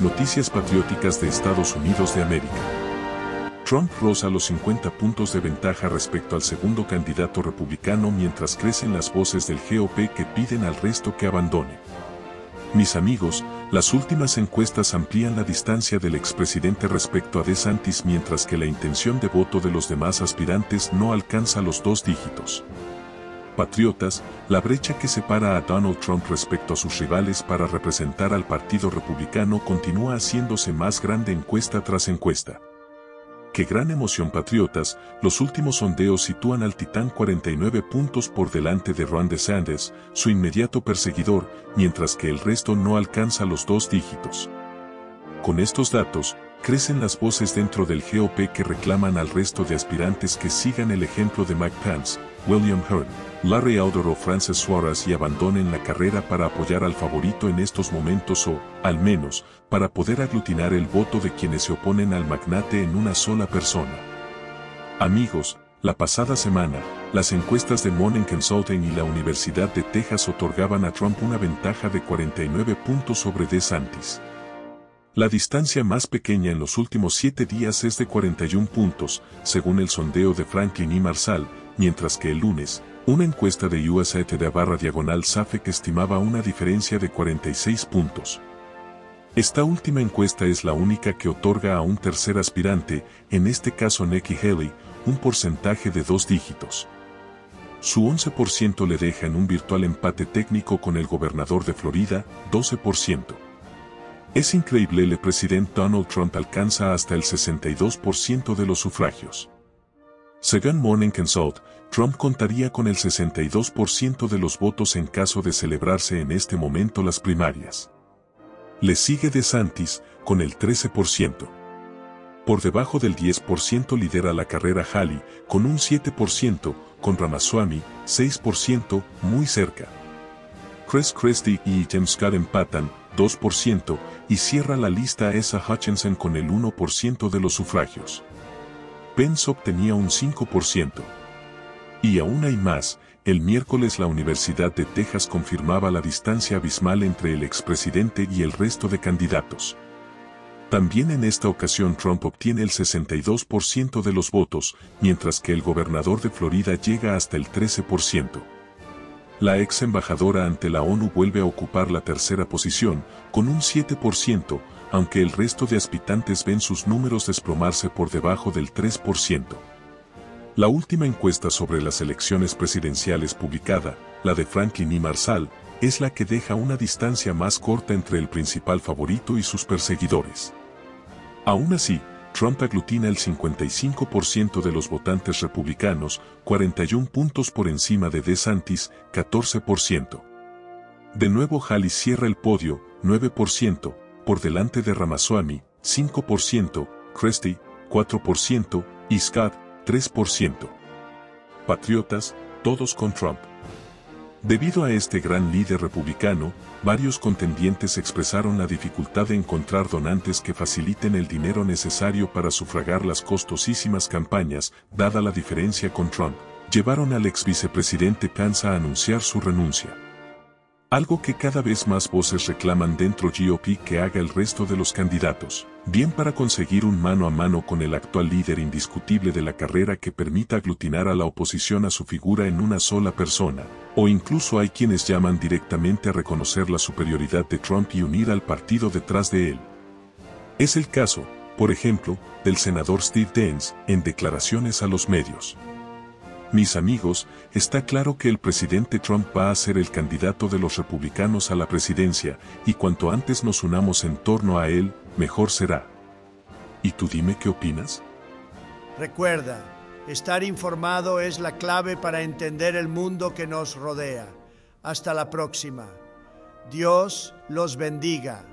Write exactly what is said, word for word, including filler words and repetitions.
Noticias patrióticas de Estados Unidos de América. Trump roza los cincuenta puntos de ventaja respecto al segundo candidato republicano mientras crecen las voces del G O P que piden al resto que abandone. Mis amigos, las últimas encuestas amplían la distancia del expresidente respecto a DeSantis mientras que la intención de voto de los demás aspirantes no alcanza los dos dígitos. Patriotas, la brecha que separa a Donald Trump respecto a sus rivales para representar al Partido Republicano continúa haciéndose más grande encuesta tras encuesta. ¡Qué gran emoción, patriotas! Los últimos sondeos sitúan al titán cuarenta y nueve puntos por delante de Ron DeSantis, su inmediato perseguidor, mientras que el resto no alcanza los dos dígitos. Con estos datos, crecen las voces dentro del G O P que reclaman al resto de aspirantes que sigan el ejemplo de Mike Pence, William Hurt, Larry Elder o Francis Suarez y abandonen la carrera para apoyar al favorito en estos momentos o, al menos, para poder aglutinar el voto de quienes se oponen al magnate en una sola persona. Amigos, la pasada semana, las encuestas de Morning Consulting y la Universidad de Texas otorgaban a Trump una ventaja de cuarenta y nueve puntos sobre DeSantis. La distancia más pequeña en los últimos siete días es de cuarenta y uno puntos, según el sondeo de Franklin y Marshall, mientras que el lunes, una encuesta de U S A Today barra diagonal S A F E que estimaba una diferencia de cuarenta y seis puntos. Esta última encuesta es la única que otorga a un tercer aspirante, en este caso Nikki Haley, un porcentaje de dos dígitos. Su once por ciento le deja en un virtual empate técnico con el gobernador de Florida, doce por ciento. Es increíble, el presidente Donald Trump alcanza hasta el sesenta y dos por ciento de los sufragios. Según Morning Consult, Trump contaría con el sesenta y dos por ciento de los votos en caso de celebrarse en este momento las primarias. Le sigue DeSantis, con el trece por ciento. Por debajo del diez por ciento lidera la carrera Haley, con un siete por ciento, con Ramaswamy, seis por ciento, muy cerca. Chris Christie y Tim Scott empatan, dos por ciento, y cierra la lista Asa Hutchinson con el uno por ciento de los sufragios. Pence obtenía un cinco por ciento. Y aún hay más, el miércoles la Universidad de Texas confirmaba la distancia abismal entre el expresidente y el resto de candidatos. También en esta ocasión Trump obtiene el sesenta y dos por ciento de los votos, mientras que el gobernador de Florida llega hasta el trece por ciento. La ex embajadora ante la ONU vuelve a ocupar la tercera posición, con un siete por ciento, aunque el resto de aspirantes ven sus números desplomarse por debajo del tres por ciento. La última encuesta sobre las elecciones presidenciales publicada, la de Franklin y Marshall, es la que deja una distancia más corta entre el principal favorito y sus perseguidores. Aún así, Trump aglutina el cincuenta y cinco por ciento de los votantes republicanos, cuarenta y uno puntos por encima de DeSantis, catorce por ciento. De nuevo Haley cierra el podio, nueve por ciento, por delante de Ramaswamy, cinco por ciento, Christie, cuatro por ciento, y Scott, tres por ciento. Patriotas, todos con Trump. Debido a este gran líder republicano, varios contendientes expresaron la dificultad de encontrar donantes que faciliten el dinero necesario para sufragar las costosísimas campañas, dada la diferencia con Trump, llevaron al ex vicepresidente Pence a anunciar su renuncia. Algo que cada vez más voces reclaman dentro G O P que haga el resto de los candidatos, bien para conseguir un mano a mano con el actual líder indiscutible de la carrera que permita aglutinar a la oposición a su figura en una sola persona, o incluso hay quienes llaman directamente a reconocer la superioridad de Trump y unir al partido detrás de él. Es el caso, por ejemplo, del senador Steve Daines, en declaraciones a los medios. Mis amigos, está claro que el presidente Trump va a ser el candidato de los republicanos a la presidencia, y cuanto antes nos unamos en torno a él, mejor será. ¿Y tú dime qué opinas? Recuerda, estar informado es la clave para entender el mundo que nos rodea. Hasta la próxima. Dios los bendiga.